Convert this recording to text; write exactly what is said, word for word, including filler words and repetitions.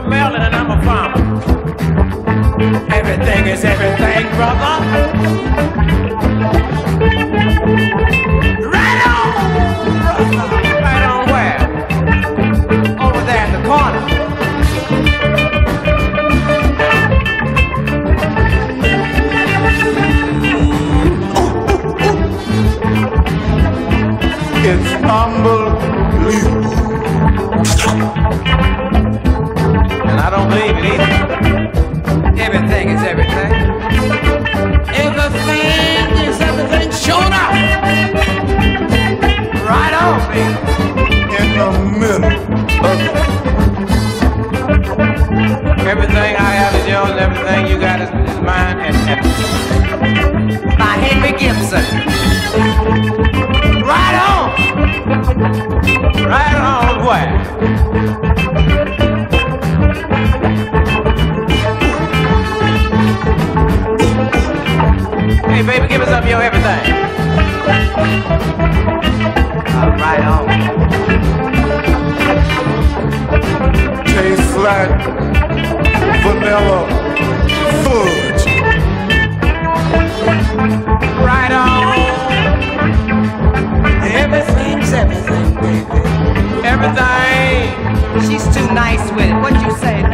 from Maryland and I'm a farmer. Everything is everything, brother. Right on, brother. Right on where? Over there in the corner. It's unbelievable. And I don't believe it either. Everything is everything. Everything is everything shown up. Right on, baby. In the middle of it. Everything I have is yours, and everything you got is, is mine. And, and by Henry Gibson. Right on. Right on where? Hey, baby, give us up your everything. Uh, right on. Tastes like vanilla fudge. Right on. Everything's everything, baby. Everything. She's too nice with it. What you say?